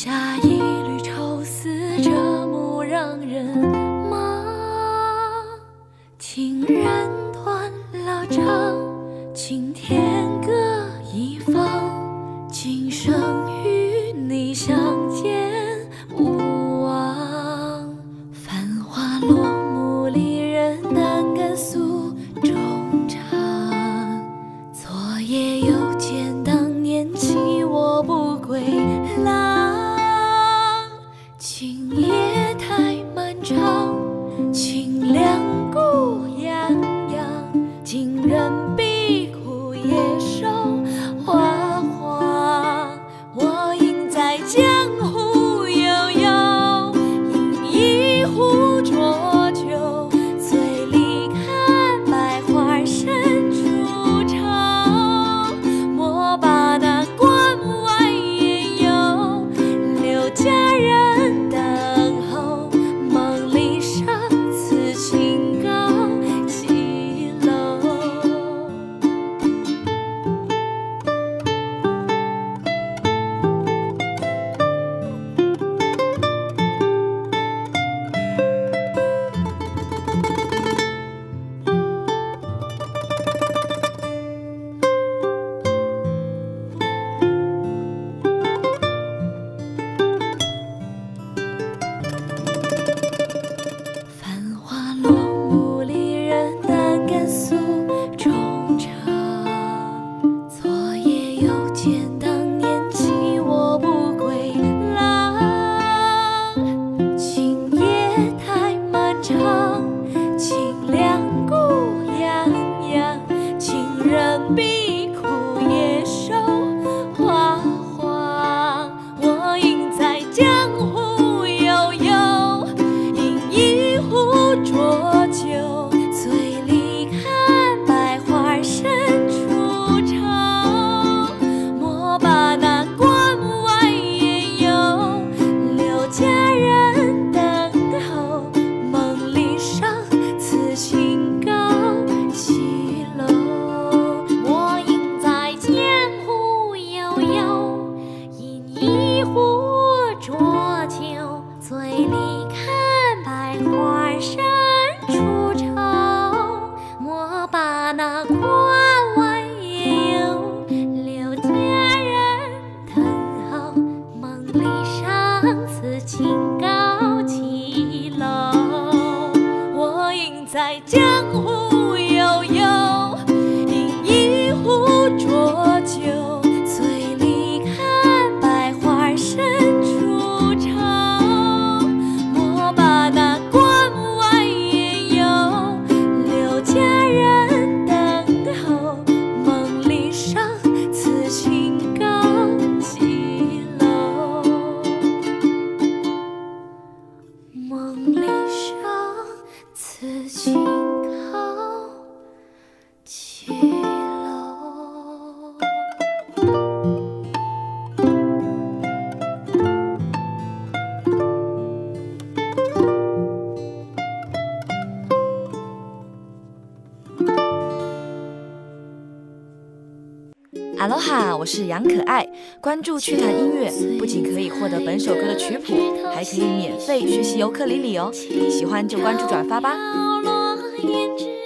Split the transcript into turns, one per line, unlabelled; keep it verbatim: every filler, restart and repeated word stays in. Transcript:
下一缕愁丝，折木让人忙。情人断了肠，青天各一方，今生与你相见无望。繁华落幕，离人难敢诉衷肠。昨夜又见当年弃我不归郎，今夜太漫长，清凉孤洋洋，今人必苦夜收花黄。我应在江湖悠悠，饮一壶浊酒，醉里看百花深处愁。莫把那关外烟游，留佳人等候。梦里上此情高几楼。繁华落幕，离人难敢诉衷肠。昨夜又见当年弃我不归郎，今夜太漫长，清凉孤洋洋，今人必苦夜收花黄。我应在江湖悠悠，饮一壶浊酒，醉里看百花深处愁。莫把那关外烟游，留佳人等候。梦里上此情高几楼。我应在江湖悠悠，饮一壶浊酒，醉里看百花深处愁。莫把那关外烟游，留佳人等候。梦里上此情高几楼。我应在江湖悠悠，饮一壶浊酒，醉里看百花深处愁。莫把那关外烟游，留佳人等候。梦里上此情高几楼。梦里上此情高几楼。
阿罗哈，我是杨可爱。关注趣谈音乐，不仅可以获得本首歌的曲谱，还可以免费学习尤克里里哦。喜欢就关注转发吧。
飘落胭脂